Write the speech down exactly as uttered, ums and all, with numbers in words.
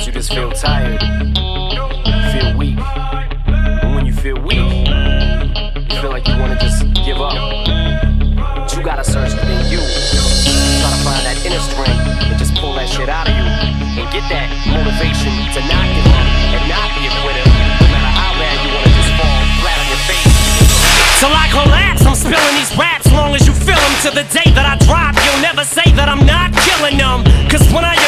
Sometimes you just feel tired, feel weak. And when you feel weak, you feel like you wanna just give up. But you gotta search within you. Try to find that inner strength and just pull that shit out of you. And get that motivation to not give up and not be a quitter. No matter how bad you wanna just fall flat on your face. Till I collapse, I'm spilling these raps. Long as you feel them, to the day that I drop, you'll never say that I'm not killing them. Cause when I